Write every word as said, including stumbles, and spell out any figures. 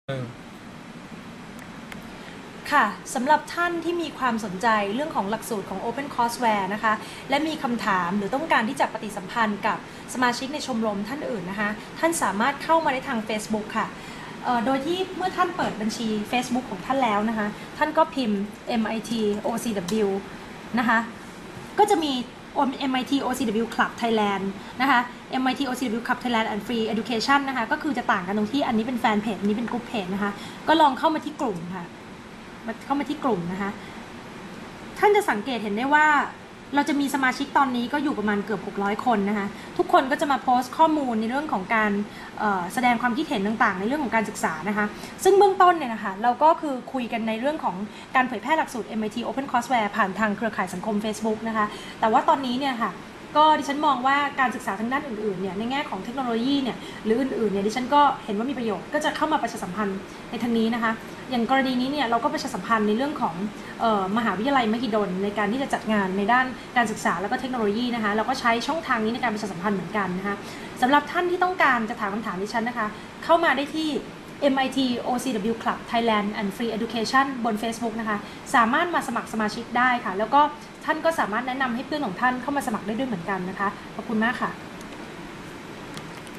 เออค่ะสำหรับท่านที่มีความสนใจเรื่องของหลักสูตรของ Open Courseware นะคะและมีคำถามหรือต้องการที่จะปฏิสัมพันธ์กับสมาชิกในชมรมท่านอื่นนะคะท่านสามารถเข้ามาได้ทาง Facebook ค่ะโดยที่เมื่อท่านเปิดบัญชี Facebook ของท่านแล้วนะคะท่านก็พิมพ์ เอ็ม ไอ ที โอ ซี ดับเบิลยู นะคะก็จะมี เอ็ม ไอ ที โอ ซี ดับเบิลยู Club Thailand นะคะ เอ็ม ไอ ที โอ ซี ดับเบิลยู Club Thailand and Free Education นะคะก็คือจะต่างกันตรงที่อันนี้เป็นแฟนเพจอันนี้เป็นกลุ่มเพจนะคะก็ลองเข้ามาที่กลุ่มค่ะเข้ามาที่กลุ่มนะคะท่านจะสังเกตเห็นได้ว่าเราจะมีสมาชิกตอนนี้ก็อยู่ประมาณเกือบหกร้อยคนนะคะทุกคนก็จะมาโพสต์ข้อมูลในเรื่องของการแสดงความคิดเห็นต่างๆในเรื่องของการศึกษานะคะซึ่งเบื้องต้นเนี่ยนะคะเราก็คือคุยกันในเรื่องของการเผยแพร่หลักสูตร เอ็ม ไอ ที Open Courseware ผ่านทางเครือข่ายสังคม Facebook นะคะแต่ว่าตอนนี้เนี่ยค่ะก็ดิฉันมองว่าการศึกษาทางด้านอื่นๆเนี่ยในแง่ของเทคโนโลยีเนี่ยหรืออื่นๆเนี่ยดิฉันก็เห็นว่ามีประโยชน์ก็จะเข้ามาประชาสัมพันธ์ในทางนี้นะคะอย่างกรณีนี้เนี่ยเราก็ประชาสัมพันธ์ในเรื่องของเอ่อมหาวิทยาลัยมหิดลในการที่จะจัดงานในด้านการศึกษาแล้วก็เทคโนโลยีนะคะเราก็ใช้ช่องทางนี้ในการประชาสัมพันธ์เหมือนกันนะคะสำหรับท่านที่ต้องการจะถามคำถามดิฉันนะคะเข้ามาได้ที่ เอ็ม ไอ ที โอ ซี ดับเบิลยู Club Thailand and Free Education บน Facebook นะคะสามารถมาสมัครสมาชิกได้ค่ะแล้วก็ท่านก็สามารถแนะนำให้เพื่อนของท่านเข้ามาสมัครได้ด้วยเหมือนกันนะคะขอบคุณมากค่ะ